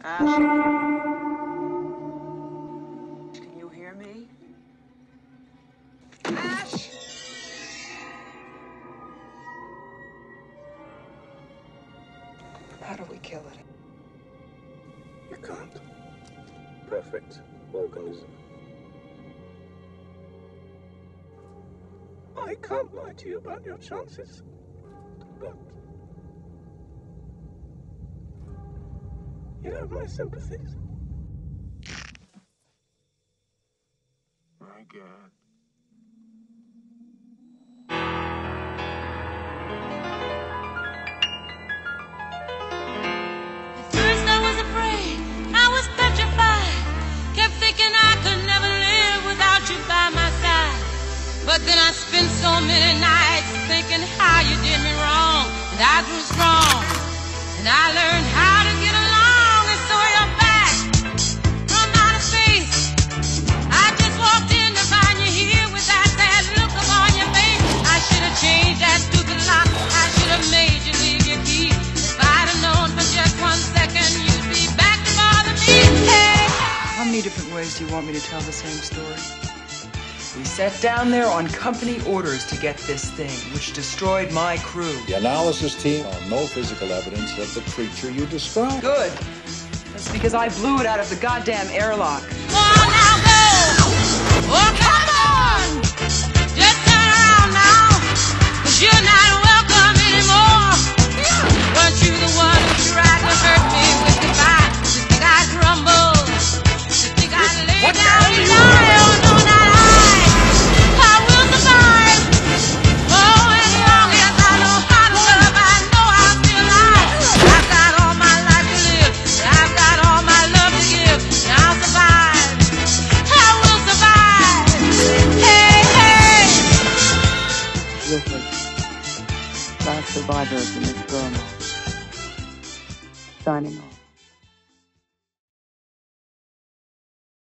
Ash, can you hear me? Ash! How do we kill it? You can't. Perfect organism. I can't lie to you about your chances, but you have my sympathies. My God. At first I was afraid, I was petrified, kept thinking I could never live without you by my side. But then I spent so many nights thinking how you did me wrong, and I grew strong, and I learned how to get along, and so you're back from outer space. I just walked in to find you here with that sad look upon your face. I should have changed that stupid lock, I should have made you leave your key. If I'd have known for just 1 second you'd be back to bother me. Hey. How many different ways do you want me to tell the same story? We sat down there on company orders to get this thing, which destroyed my crew. The analysis team found no physical evidence of the creature you described. Good. That's because I blew it out of the goddamn airlock. Come on now, go! Oh, come on! Just turn around now, 'cause you're not welcome anymore. Weren't you the one who tried to hurt me with goodbye? You think I'd crumble? You think I'd lay down and die? Oh, no, not I! I will survive! Oh, as long as I know how to love, I know I'll be alive. I've got all my life to live, I've got all my love to give, and I'll survive. I will survive! Hey, hey! Ripley, last survivor of the Miss Burma. Signing off.